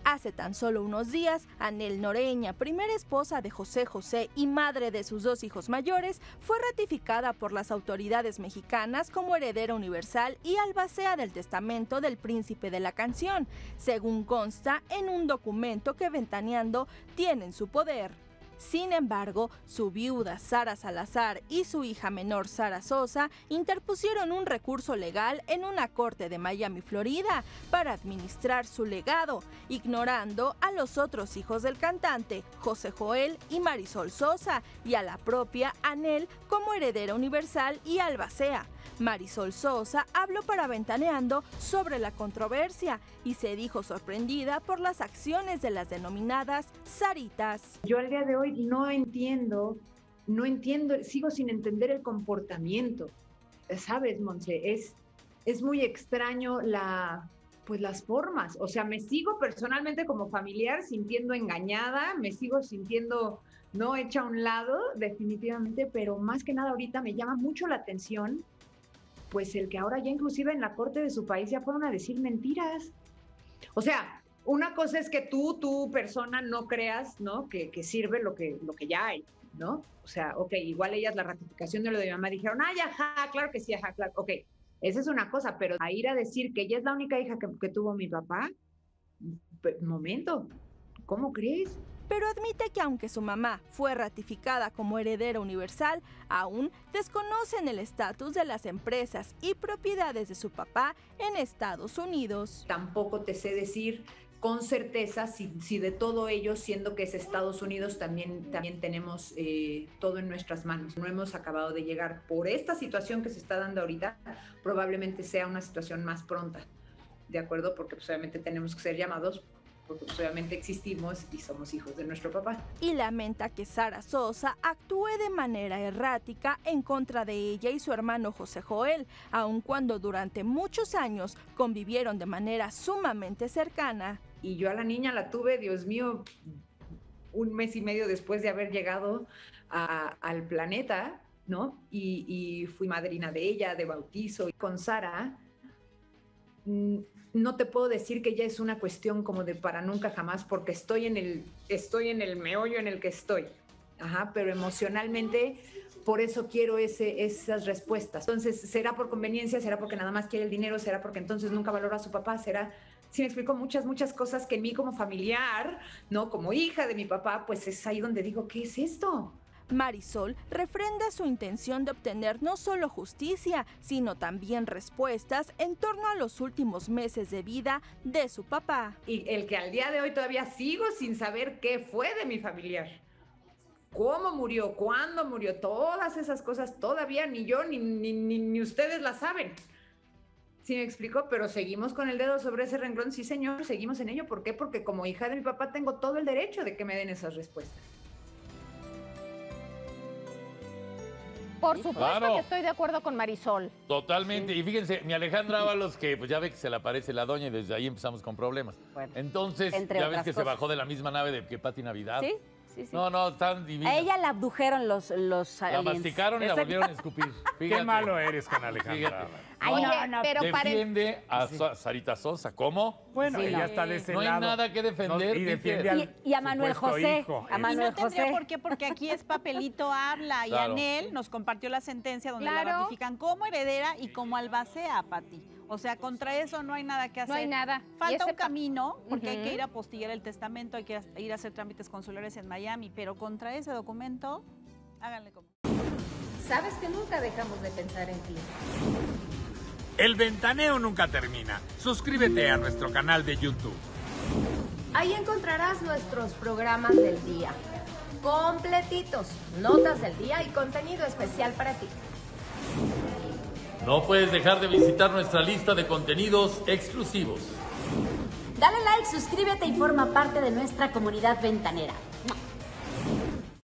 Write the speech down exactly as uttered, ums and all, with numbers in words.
Hace tan solo unos días, Anel Noreña, primera esposa de José José y madre de sus dos hijos mayores, fue ratificada por las autoridades mexicanas como heredera universal y albacea del testamento del príncipe de la canción, según consta en un documento que Ventaneando tiene en su poder. Sin embargo, su viuda Sara Salazar y su hija menor Sara Sosa interpusieron un recurso legal en una corte de Miami, Florida, para administrar su legado, ignorando a los otros hijos del cantante, José Joel y Marisol Sosa, y a la propia Anel como heredera universal y albacea. Marisol Sosa habló para Ventaneando sobre la controversia y se dijo sorprendida por las acciones de las denominadas Saritas. Yo al día de hoy no entiendo, no entiendo, sigo sin entender el comportamiento. ¿Sabes, Monse? Es, es muy extraño la, pues las formas. O sea, me sigo personalmente como familiar sintiendo engañada, me sigo sintiendo no hecha a un lado, definitivamente, pero más que nada ahorita me llama mucho la atención pues el que ahora ya inclusive en la corte de su país ya fueron a decir mentiras. O sea, una cosa es que tú, tu persona, no creas, ¿no? Que, que sirve lo que, lo que ya hay, ¿no? O sea, ok, igual ellas la ratificación de lo de mi mamá dijeron, ay, ajá, claro que sí, ajá, claro, ok. Esa es una cosa, pero a ir a decir que ella es la única hija que, que tuvo mi papá, momento, ¿cómo crees? Pero admite que aunque su mamá fue ratificada como heredera universal, aún desconocen el estatus de las empresas y propiedades de su papá en Estados Unidos. Tampoco te sé decir con certeza si, si de todo ello, siendo que es Estados Unidos, también, también tenemos eh, todo en nuestras manos. No hemos acabado de llegar. Por esta situación que se está dando ahorita, probablemente sea una situación más pronta, ¿de acuerdo? Porque pues, obviamente tenemos que ser llamados, porque pues, obviamente existimos y somos hijos de nuestro papá. Y lamenta que Sara Sosa actúe de manera errática en contra de ella y su hermano José Joel, aun cuando durante muchos años convivieron de manera sumamente cercana. Y yo a la niña la tuve, Dios mío, un mes y medio después de haber llegado a, al planeta, ¿no? Y, y fui madrina de ella, de bautizo. Y con Sara, no te puedo decir que ya es una cuestión como de para nunca jamás, porque estoy en el, estoy en el meollo en el que estoy. Ajá, pero emocionalmente, por eso quiero ese, esas respuestas. Entonces, ¿será por conveniencia? ¿Será porque nada más quiere el dinero? ¿Será porque entonces nunca valora a su papá? ¿Será...? Sí, me explico muchas, muchas cosas que en mí como familiar, ¿no? Como hija de mi papá, pues es ahí donde digo, ¿qué es esto? Marisol refrenda su intención de obtener no solo justicia, sino también respuestas en torno a los últimos meses de vida de su papá. Y el que al día de hoy todavía sigo sin saber qué fue de mi familiar. ¿Cómo murió? ¿Cuándo murió? Todas esas cosas todavía ni yo ni, ni, ni, ni ustedes las saben. Sí me explico, pero seguimos con el dedo sobre ese renglón. Sí, señor, seguimos en ello. ¿Por qué? Porque como hija de mi papá tengo todo el derecho de que me den esas respuestas. Por supuesto Claro. que estoy de acuerdo con Marisol. Totalmente. Sí. Y fíjense, mi Alejandra Ábalos, que pues ya ve que se le aparece la doña y desde ahí empezamos con problemas. Bueno, Entonces, ya ves que cosas. se bajó de la misma nave de que Pati Navidad. Sí. Sí, sí. No, no, tan divina. A ella la abdujeron los, los La aliens. masticaron y la volvieron a escupir. Fíjate. Qué malo eres con Alejandra. Ay, no, no, pero defiende a sí. Sarita Sosa. ¿Cómo? Bueno, sí, ella no. está de ese no lado. No hay nada que defender. No, y, defiende al y, y a Manuel José. Hijo. A Manuel y no tendría José. por qué, porque aquí es Papelito Habla y claro. Anel nos compartió la sentencia donde Claro. la ratifican como heredera y como albacea, Pati. O sea, contra eso no hay nada que hacer. No hay nada. Falta un pa... camino, porque uh-huh. hay que ir a postillar el testamento, hay que ir a hacer trámites consulares en Miami, pero contra ese documento, háganle como... Sabes que nunca dejamos de pensar en ti. El ventaneo nunca termina. Suscríbete a nuestro canal de YouTube. Ahí encontrarás nuestros programas del día, completitos, notas del día y contenido especial para ti. No puedes dejar de visitar nuestra lista de contenidos exclusivos. Dale like, suscríbete y forma parte de nuestra comunidad ventanera.